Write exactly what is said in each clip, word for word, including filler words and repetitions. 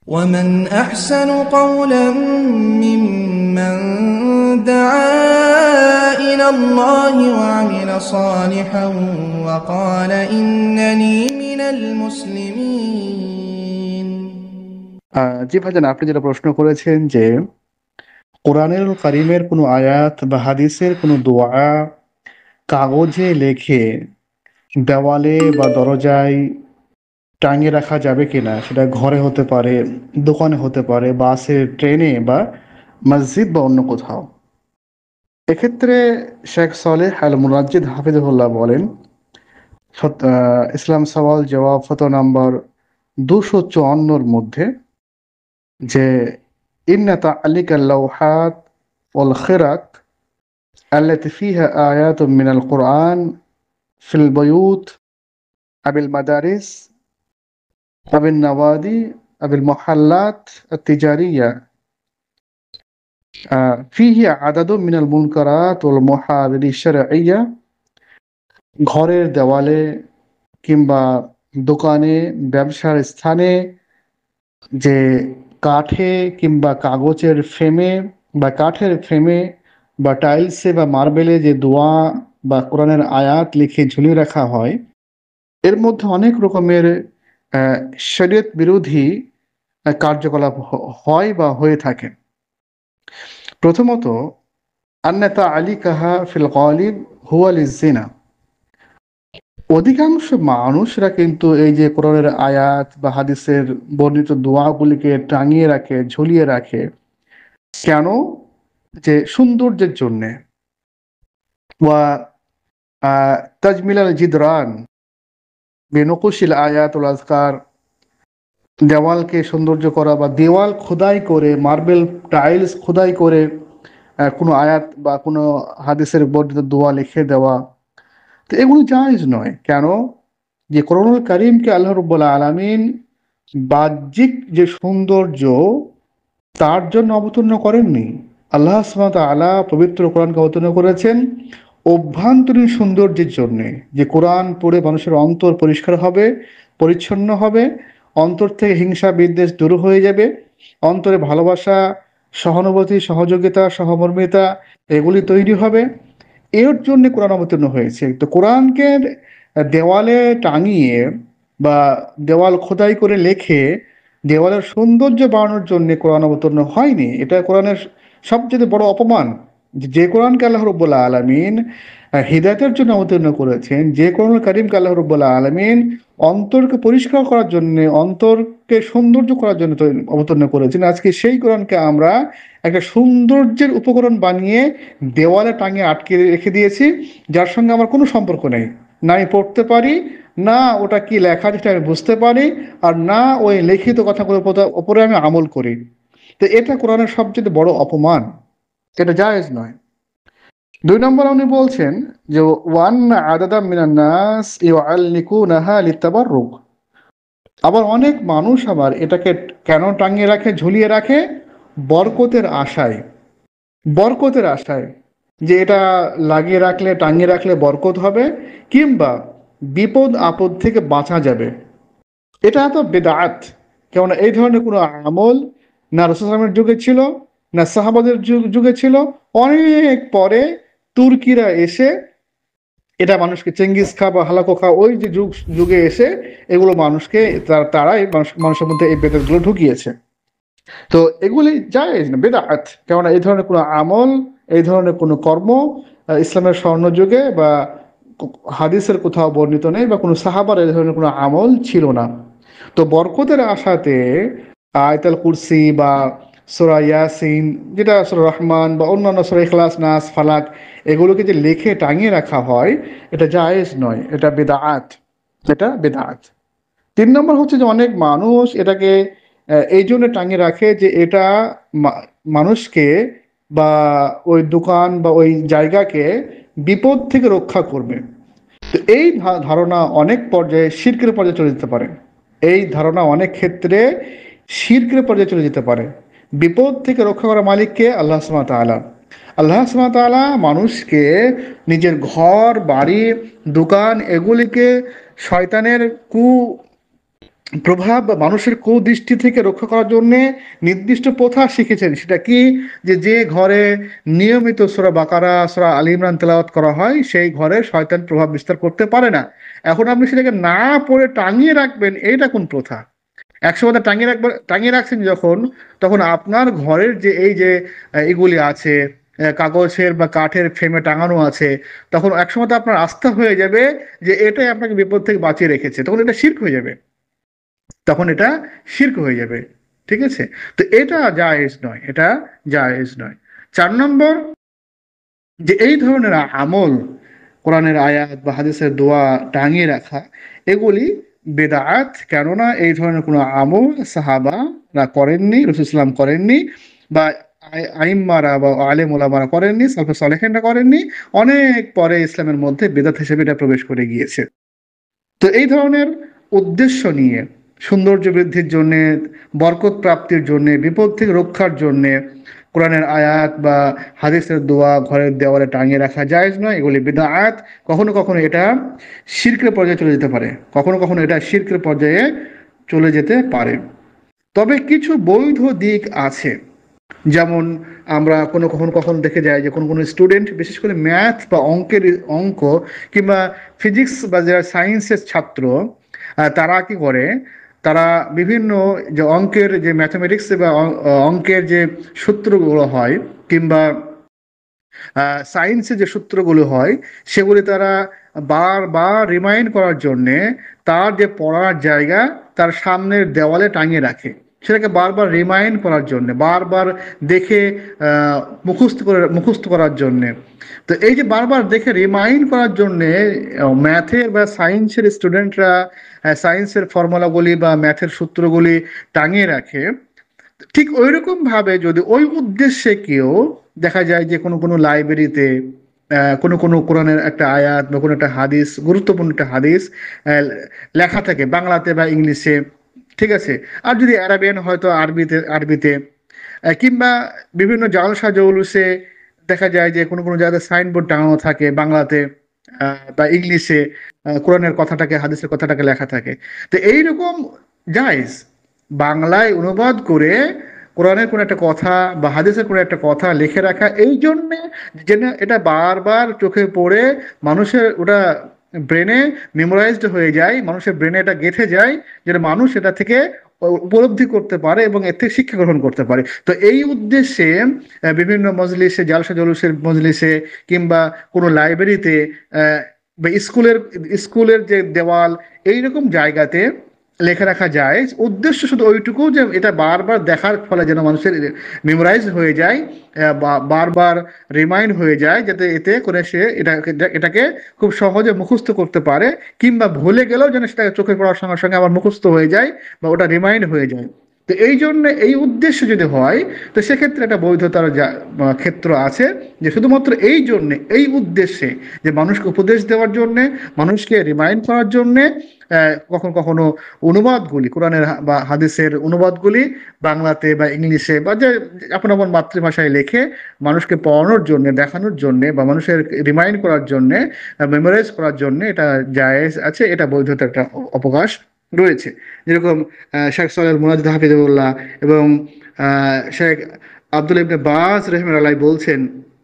ومن أحسن قولا ممن دعا إلى الله وعمل صالحا وقال إنني من المسلمين। জি ভাইজান, আপনি যেটা প্রশ্ন করেছেন যে কোরআনুল কারীমের কোনো আয়াত বা হাদিসের কোনো দোয়া কাগজে লিখে দেওয়ালে বা দরজায় টাঙিয়ে রাখা যাবে কিনা, সেটা ঘরে হতে পারে, দোকানে হতে পারে, বাসে, ট্রেনে বা মসজিদ বা অন্য কোথাও। এক্ষেত্রে শেখ সালেহ আল মুনাজ্জিদ হাফিজুল্লাহ বলেন, ইসলাম সওয়াল জবাব ফতোয়া নাম্বার দুশো চুয়ান্নর মধ্যে যে ইন্না তা'লিকা আল-লাওহাত ওয়াল খিরাত আল্লাতী ফিহা আয়াতুম মিনাল কুরআন ফিল বুয়ুত আবিল মাদারিস আবিল নওয়াদি আবিল মুহাল্লাত আত-তিজারিয়া ফিহি আদাদুম মিনাল মুনকারাত ওয়াল মুহারিরি শারঈয়্যা, ঘরের দেওয়ালে কিংবা দোকানে, ব্যবসার স্থানে যে কাঠে কিংবা কাগজের ফ্রেমে বা কাঠের ফ্রেমে বা টাইলসে বা মার্বেলে যে দোয়া বা কোরআনের আয়াত লিখে ঝুলিয়ে রাখা হয়, এর মধ্যে অনেক রকমের শরীয়ত বিরোধী কার্যকলাপ হয় বা হয়ে থাকে। প্রথমত, আন্না তা'লিকাহা ফিল গালিব হুয়া লিয-যিনা, অধিকাংশ মানুষরা কিন্তু এই যে কোরআনের আয়াত বা হাদিসের বর্ণিত দোয়াগুলিকে টাঙিয়ে রাখে, ঝুলিয়ে রাখে কেন? যে সৌন্দর্যের জন্যে। ওয়া তাজমিলাল জিদরান বিনুকুশিল আয়াত ওয়াল আযকার, দেওয়ালকে সৌন্দর্য করা বা দেওয়াল খোদাই করে, মার্বেল টাইলস খোদাই করে কোনো আয়াত বা কোনো হাদিসের বর্ণিত দোয়া লিখে দেওয়া, তো এগুলো জায়েজ নয়। কেন? যে কোরআনুল কারীমকে আল্লাহ রাব্বুল আলামিন বাহ্যিক যে সৌন্দর্য তার জন্য অবতীর্ণ করেননি। আল্লাহ সুবহানাহু ওয়া তাআলা পবিত্র কোরআনকে অবতীর্ণ করেছেন অভ্যন্তরীণ সৌন্দর্যের জন্যে, যে কোরআন পড়ে মানুষের অন্তর পরিষ্কার হবে, পরিচ্ছন্ন হবে, অন্তর থেকে হিংসা বিদ্বেষ দূর হয়ে যাবে, অন্তরে ভালোবাসা, সহানুভূতি, সহযোগিতা, সহমর্মিতা এগুলি তৈরি হবে। এর জন্য কোরআন অবতীর্ণ হয়েছে। তো কোরআনকে দেওয়ালে টাঙিয়ে বা দেওয়াল খোদাই করে লেখে দেওয়ালের সৌন্দর্য বাড়ানোর জন্য কোরআন অবতীর্ণ হয়নি। এটা কোরআনের সবচেয়ে বড় অপমান। যে কোরআনকে আল্লাহ রাব্বুল আলামিন হিদায়াতের জন্য অবতীর্ণ করেছেন, যে কোরআনুল কারীমকে আল্লাহ রাব্বুল আলামিন অন্তরকে পরিষ্কার করার জন্য, অন্তরকে সৌন্দর্য করার জন্য অবতীর্ণ করেছেন, আজকে সেই কোরআনকে আমরা একটা সৌন্দর্যের উপকরণ বানিয়ে দেওয়ালে টাঙিয়ে আটকে রেখে দিয়েছি, যার সঙ্গে আমার কোনো সম্পর্ক নেই। না আমি পড়তে পারি, না ওটা কি লেখা যেটা আমি বুঝতে পারি, আর না ওই লিখিত কথাগুলোর উপরে আমি আমল করি। তো এটা কোরআনের সবচেয়ে বড় অপমান, এটা জায়েজ নয়। দুই নম্বর উনি বলছেন যে ওয়ান আদাদা মিনান নাস ইউআল্লিকুনাহা লিতাবাররুক, আবার অনেক মানুষ আবার এটাকে কেন টাঙিয়ে রাখে, ঝুলিয়ে রাখে? বরকতের আশায়। বরকতের আশায় যে এটা লাগিয়ে রাখলে, টাঙিয়ে রাখলে বরকত হবে, কিংবা বিপদ আপদ থেকে বাঁচা যাবে। এটা তো বেদাত। কেননা এই ধরনের কোনো আমল না রাসূল সাল্লাল্লাহু আলাইহি ওয়াসাল্লামের যুগে ছিল, না সাহাবাদের যুগে ছিল। অনেক পরে তুর্কিরা এসে এটা মানুষকে, চেঙ্গিস খা বা হালাকো খা ওই যে যুগ যুগে এসে এগুলো মানুষকে তারাই মানুষের মধ্যে এই বেদাতগুলো ঢুকিয়েছে। তো এগুলি জায়েজ না, বেদাত। কেননা এই ধরনের কোনো আমল, এই ধরনের কোনো কর্ম ইসলামের স্বর্ণযুগে বা হাদিসের কোথাও বর্ণিত নেই, বা কোনো সাহাবার এই ধরনের কোনো আমল ছিল না। তো বরকতের আশাতে আয়াতুল কুরসি বা সূরা ইয়াসিন, যেটা সূরা রহমান বা অন্যান্য সূরা ইখলাস, নাস, ফালাক, এগুলোকে যে লিখে টাঙিয়ে রাখা হয়, এটা জায়েজ নয়, এটা বেদাত, এটা বেদাত। তিন নম্বর হচ্ছে যে অনেক মানুষ এটাকে এই জন্য টাঙিয়ে রাখে যে এটা মানুষকে বা ওই দোকান বা ওই জায়গাকে বিপদ থেকে রক্ষা করবে। তো এই ধারণা অনেক পর্যায়ে শিরকের পর্যায়ে চলে যেতে পারে। এই ধারণা অনেক ক্ষেত্রে শিরকের পর্যায়ে চলে যেতে পারে। বিপদ থেকে রক্ষা করা মালিককে আল্লাহ সুবহানাহু ওয়া তাআলা। আল্লাহ সুবহানাহু ওয়া তাআলা মানুষকে নিজের ঘর, বাড়ি, দোকান এগুলিকে শয়তানের কু প্রভাব বা মানুষের কুদৃষ্টি থেকে রক্ষা করার জন্য নির্দিষ্ট প্রথা শিখেছেন। সেটা কি? যে যে ঘরে নিয়মিত সূরা বাকারা, সূরা আলী ইমরান তেলাওয়াত করা হয়, সেই ঘরে শয়তান প্রভাব বিস্তার করতে পারে না। এখন আপনি সেটাকে না পড়ে টাঙিয়ে রাখবেন, এইটা কোন প্রথা? একসময় টাঙিয়ে রাখবেন, টাঙিয়ে রাখছেন যখন, তখন আপনার ঘরের যে এই যে আহ, এগুলি আছে, আহ, কাগজের বা কাঠের ফ্রেমে টাঙানো আছে, তখন একসময় তো আপনার আস্থা হয়ে যাবে যে এটাই আপনাকে বিপদ থেকে বাঁচিয়ে রেখেছে, তখন এটা শিরক হয়ে যাবে, তখন এটা শিরক হয়ে যাবে। ঠিক আছে? তো এটা জায়েজ নয়, এটা জায়েজ নয়। চার নম্বর, যে এই ধরনের আমল, কোরআনের আয়াত বা হাদিসের দোয়া টাঙিয়ে রাখা, এগুলি বেদাআত। কেননা এই ধরনের কোনো আমল সাহাবারা করেননি, রাসূল সাল্লাল্লাহু আলাইহি ওয়াসাল্লাম করেননি, বা আই- আইম্মারা বা আলেম ওলামারা করেননি, সালফে সালেহিনরা করেননি। অনেক পরে ইসলামের মধ্যে বেদাত হিসেবে এটা প্রবেশ করে গিয়েছে। তো এই ধরনের উদ্দেশ্য নিয়ে, সৌন্দর্য বৃদ্ধির জন্যে, বরকত প্রাপ্তির জন্যে, বিপদ থেকে রক্ষার জন্যে কোরআনের আয়াত বা হাদিসের দোয়া ঘরের দেওয়ালে টাঙিয়ে রাখা জায়েজ নয়, এগুলি বিদআত। কখনো কখনো এটা শিরকের পর্যায়ে চলে যেতে পারে, কখনো কখনো এটা শিরকের পর্যায়ে চলে যেতে পারে। তবে কিছু বৈধ দিক আছে। যেমন আমরা কোনো কখনো কখনো দেখে যাই যে কোনো কোনো স্টুডেন্ট, বিশেষ করে ম্যাথ বা অঙ্কের অঙ্ক কিংবা ফিজিক্স বা যারা সায়েন্সের ছাত্র, আহ, তারা কি করে, তারা বিভিন্ন যে অঙ্কের যে ম্যাথমেটিক্স বা অং- অঙ্কের যে সূত্রগুলো হয়, কিংবা সায়েন্সে যে সূত্রগুলো হয়, সেগুলি তারা বারবার রিমাইন্ড করার জন্যে তার যে পড়ার জায়গা, তার সামনের দেওয়ালে টাঙিয়ে রাখে, সেটাকে বারবার রিমাইন্ড করার জন্যে, বারবার দেখে আহ, মুখস্থ করে মুখস্থ করার জন্যে। তো এই যে বারবার দেখে রিমাইন্ড করার জন্যে ম্যাথের বা সায়েন্সের স্টুডেন্টরা সায়েন্সের ফর্মুলাগুলি বা ম্যাথের সূত্রগুলি টাঙিয়ে রাখে। ঠিক ওইরকম ভাবে যদি ওই উদ্দেশ্যে কেউ, দেখা যায় যে কোনো কোনো লাইব্রেরিতে আহ, কোনো কোনো কোরআনের একটা আয়াত বা কোনো একটা হাদিস, গুরুত্বপূর্ণ একটা হাদিস আহ, লেখা থাকে বাংলাতে বা ইংলিশে, ঠিক আছে, আর যদি অ্যারাবিয়ান হয়তো আরবিতে আরবিতে আহ, কিংবা বিভিন্ন জালসা জৌলুসে দেখা যায় যে কোনো কোনো জায়গায় সাইনবোর্ড টাঙানো থাকে বাংলাতে আহ, বা ইংলিশে, আহ, কোরআনের কথাটাকে, হাদিসের কথাটাকে লেখা থাকে। তো এইরকম জায়েজ, বাংলায় অনুবাদ করে কোরআনের কোনো একটা কথা বা হাদিসের কোনো একটা কথা লিখে রাখা, এই জন্যে যেন এটা বারবার চোখে পড়ে মানুষের ওটা ব্রেনে মেমোরাইজড হয়ে যায়, মানুষের ব্রেনে এটা গেঁথে যায়, যেন মানুষ এটা থেকে উপলব্ধি করতে পারে এবং এর থেকে শিক্ষা গ্রহণ করতে পারে। তো এই উদ্দেশ্যে আহ, বিভিন্ন মজলিসে, জালসা জলুসের মজলিসে কিংবা কোনো লাইব্রেরিতে, আহ, বা স্কুলের স্কুলের যে দেওয়াল, এইরকম জায়গাতে লেখা রাখা যায়। উদ্দেশ্য শুধু ওইটুকু যে এটা বারবার দেখার ফলে যেন মানুষের মেমোরাইজ হয়ে যায়, আহ, বা- বারবার রিমাইন্ড হয়ে যায়, যাতে এতে করে সে এটাকে এটাকে খুব সহজে মুখস্থ করতে পারে, কিংবা ভুলে গেলেও যেন সেটা চোখে পড়ার সঙ্গে সঙ্গে আবার মুখস্থ হয়ে যায় বা ওটা রিমাইন্ড হয়ে যায়। তো এই জন্য এই উদ্দেশ্য যদি হয়, তো সেক্ষেত্রে একটা বৈধতার যা- আহ, ক্ষেত্র আছে, যে শুধুমাত্র এই জন্যে, এই উদ্দেশ্যে, যে মানুষকে উপদেশ দেওয়ার জন্যে, মানুষকে রিমাইন্ড করার জন্যে, আহ, কখনো কখনো অনুবাদগুলি, কোরআনের হা- বা হাদিসের অনুবাদগুলি বাংলাতে বা ইংলিশে বা যে আপন আপন মাতৃভাষায় লেখে মানুষকে পড়ানোর জন্য, দেখানোর জন্য, বা মানুষের রিমাইন্ড করার জন্য, মেমোরাইজ করার জন্য, এটা জায়েজ আছে, এটা বৈধতা একটা অ- অবকাশ রয়েছে। যেরকম আহ, শেখ সালেহ মুনাজ্জিদ হাফিজুল্লাহ এবং আহ, শেখ আব্দুল ইবনে বাজ রহমাতুল্লাহ বলছেন,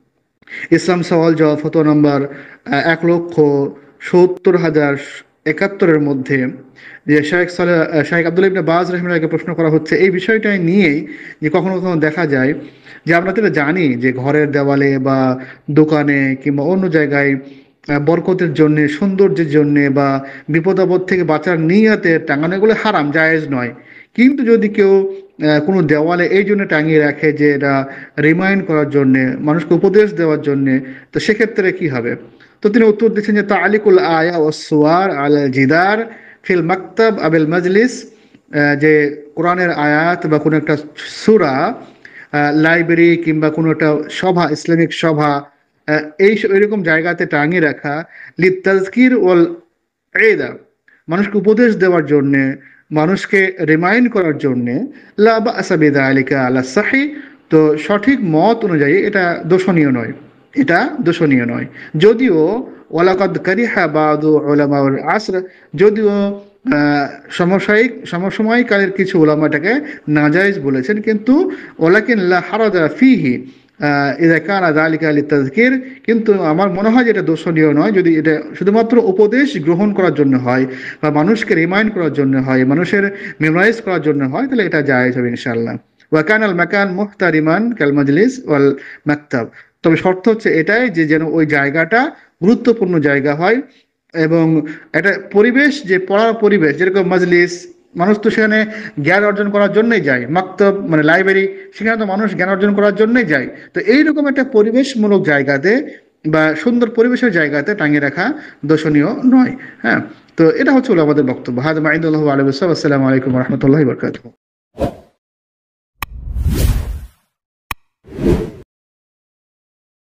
ইসলাম সওয়াল জবাব ফতোয়া নম্বর আহ, এক লক্ষ সত্তর হাজার একাত্তরের মধ্যে, যে শেখ সালে শেখ আব্দুল ইবনে বাজ রহিমুল্লাহকে প্রশ্ন করা হচ্ছে এই বিষয়টাই নিয়েই, যে কখনো কখনো দেখা যায় যে আমরা তো এটা জানি যে ঘরের দেওয়ালে বা দোকানে কিংবা অন্য জায়গায় আহ, বরকতের জন্য, সৌন্দর্যের জন্য বা বিপদ আপদ থেকে বাঁচার নিয়তে টাঙানো, এগুলো হারাম, জায়েজ নয়। কিন্তু যদি কেউ আহ, কোনো দেওয়ালে এই জন্য টাঙিয়ে রাখে যে এটা রিমাইন্ড করার জন্যে, মানুষকে উপদেশ দেওয়ার জন্যে, তো সেক্ষেত্রে কি হবে? তো তিনি উত্তর দিচ্ছেন যে তালিকুল আয়া ও সোয়ার আল জিদার ফিল মাকতাব আবিল মাজলিস, আহ, যে কোরআনের আয়াত বা কোনো একটা সূরা লাইব্রেরি কিংবা কোনো একটা সভা, ইসলামিক সভা, আহ, এই স- এরকম জায়গাতে টাঙিয়ে রাখা, লিত তাজকির ওয়াল এদা, মানুষকে উপদেশ দেওয়ার জন্যে, মানুষকে রিমাইন্ড করার জন্যে, লা বা'সা বিযালিকা আলা সাহি, তো সঠিক মত অনুযায়ী এটা দোষণীয় নয়, এটা দোষণীয় নয়। যদিও ওয়ালাকাদ কারিহা বাদু উলামাউল আসর, যদিও আহ, সমসায়িক সমসাময়িককালের কিছু ওলামা এটাকে নাজায়েজ বলেছেন, কিন্তু ওয়ালাকিন লা হারাজা ফিহি আহ, ইযা কানা যালিকা লিতাযকির, কিন্তু আমার মনে হয় যে এটা দোষণীয় নয় যদি এটা শুধুমাত্র উপদেশ গ্রহণ করার জন্য হয় বা মানুষকে রিমাইন্ড করার জন্য হয়, মানুষের মেমোরাইজ করার জন্য হয়, তাহলে এটা জায়েজ হবে ইনশাআল্লাহ। ওয়া কানাল মাকান মুহতারিমান কাল মাজলিস ওয়াল মাকতাব, তবে শর্ত হচ্ছে এটাই যে যেন ওই জায়গাটা গুরুত্বপূর্ণ জায়গা হয়, এবং একটা পরিবেশ, যে পড়ার পরিবেশ, যেরকম মজলিস, মানুষ তো সেখানে জ্ঞান অর্জন করার জন্যই যায়, মাকতব মানে লাইব্রেরি, সেখানে তো মানুষ জ্ঞান অর্জন করার জন্যই যায়। তো এইরকম একটা পরিবেশমূলক জায়গাতে বা সুন্দর পরিবেশের জায়গাতে টাঙিয়ে রাখা দর্শনীয় নয়। হ্যাঁ, তো এটা হচ্ছে হলো আমাদের বক্তব্য। হাদ মাইদুল্লাহ আলাইহি ওয়াসাল্লাম। আসসালামু আলাইকুম ওয়া রাহমাতুল্লাহি ওয়া বারাকাতুহু।